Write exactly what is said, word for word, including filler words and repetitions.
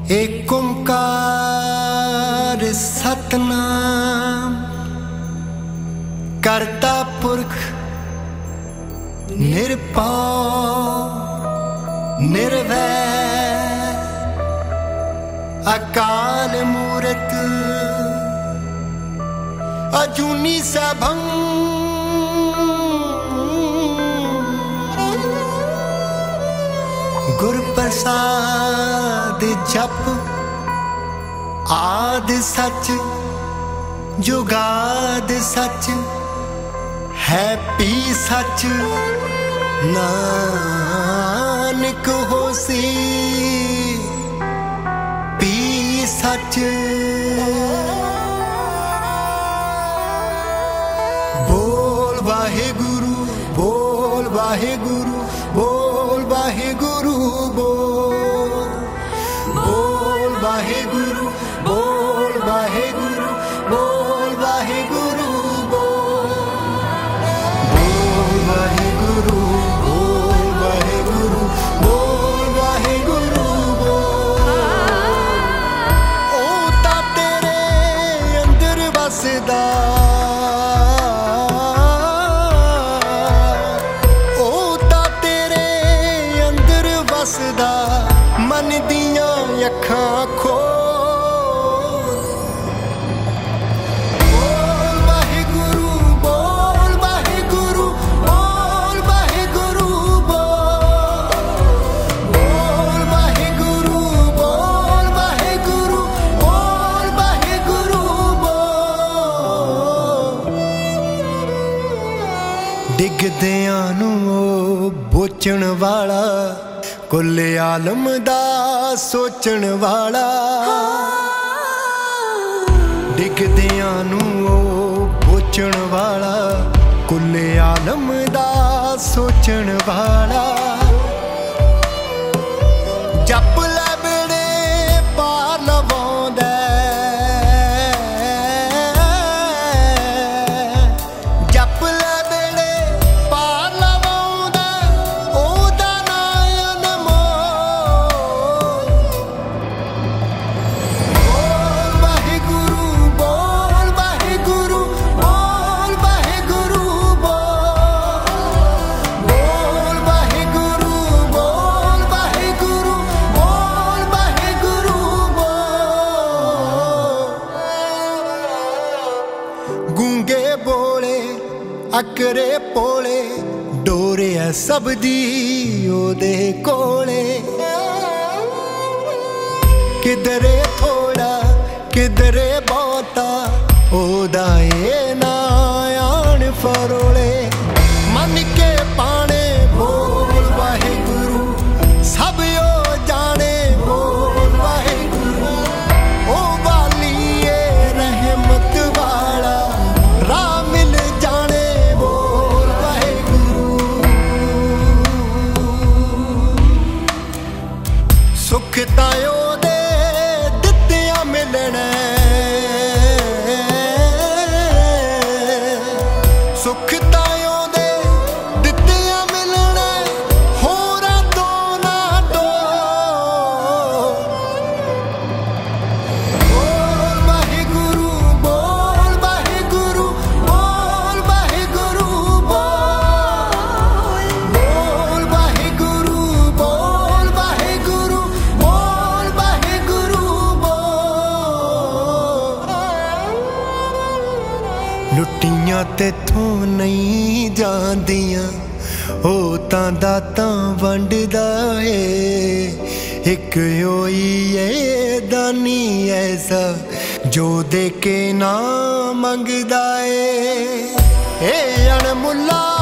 एक ओंकार सतनाम करता पुरख निरभौ निर्वैर अकाल मूरत अजूनी सैभं गुर प्रसाद जप आद सच जुगाद सच है पी सच नानक होसी पी सच। बोल वाहे गुरु बोल वाहे गुरु बोल वाहे गुरु बोल बोल वाहे गुरु बोल वाहे गुरु बोल वाहे गुरु बोल बोल वाहे गुरु बोल वाहे गुरु बोल वाहे गुरु बोल। ओ ता तेरे अंदर वसदा मन दियां अखां खोल। बोल वाहे गुरु बोल वाहे गुरु बोल वाहे गुरु बोल बोल वाहे गुरु बोल वाहे गुरु बोल वाहे गुरु बोल। डिगदियां नूं बोचण वाला कुल आलम दा सोचण वाला डिगदियां नूं पोचण वाला कुल आलम दा सोचण वाला जप लै बेड़े पार लवाउंदा जप लै बेड़े पार लवाउंदा ओदा गूंगे बोले अकरे पोले डोरे सब दी ओदे कोले किधरे थोड़ा किधरे बहुता ओदा ए ना आन फरोले मन के पाने बोल वाहे गुरु सब यो जाने बोल वाहे गुरु ओ वाली ए रहमत वाला राह मिल जाने बोल वाहे गुरु। सुख तायो दे दित्तियां मिलने सुख तायो दे दित्तियां मिलने होरां तो ना दो। बोल वाहे गुरु बोल वाहे गुरु बोल वाहे गुरु बोल बोल वाहे गुरु बोल वाहे गुरु बोल वाहे गुरु बोल। लुटियां तेथों नहीं जांदियां ओ तां दातां वंडदा ए एक होई ए दानी ऐसा जो दे के ना मंगदा ए अणमुल्ला